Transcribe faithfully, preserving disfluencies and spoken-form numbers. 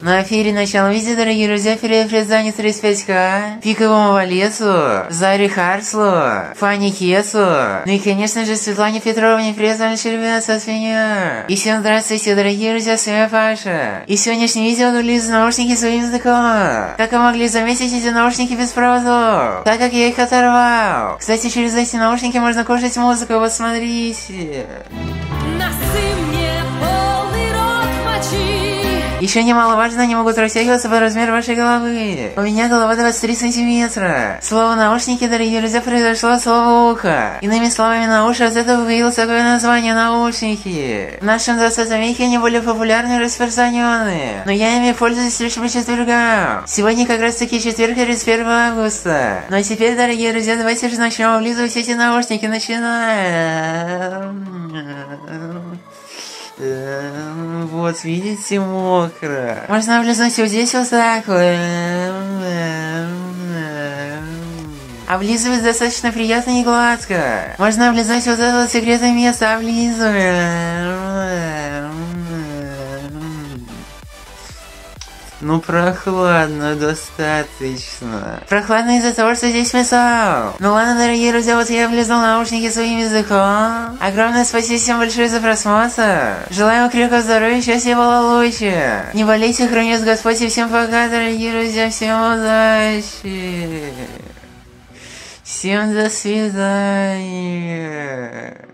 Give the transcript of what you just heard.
На эфире начало видео, дорогие друзья, Фрезани тридцать пять ка, Пиковому Валесу, Заре Харслу, Фане Хесу, ну и, конечно же, Светлане Петровне, Фрезани Шербинаца от меня. И всем здравствуйте, дорогие друзья, с вами Паша. И сегодняшнее видео влез наушники своим языком. Как вы могли заметить, эти наушники без проводов, так как я их оторвал. Кстати, через эти наушники можно кушать музыку, вот смотрите. Еще немаловажно, они могут растягиваться по размеру вашей головы. У меня голова двадцать три сантиметра. Слово наушники, дорогие друзья, произошло от слова ухо. Иными словами, на уши от этого появилось такое название наушники. В нашем двадцатом веке они более популярны и распространены. Но я ими пользуюсь лишь по четвергам. Сегодня как раз таки четверг, тридцать первого августа. Ну а теперь, дорогие друзья, давайте же начнем облизывать эти наушники. Начинаем. Вот, видите, мокро. Можно облизнуть вот здесь вот так вот. Облизывать достаточно приятно и гладко. Можно облизнуть вот это вот секретное место. Облизываем. Ну, прохладно достаточно. Прохладно из-за того, что здесь металл. Ну ладно, дорогие друзья, вот я облизнул наушники своим языком. Огромное спасибо всем большое за просмотр. Желаю вам крепкого здоровья, счастья и благополучия. Не болейте, храни вас Господь, и всем пока, дорогие друзья, всем удачи. Всем до свидания.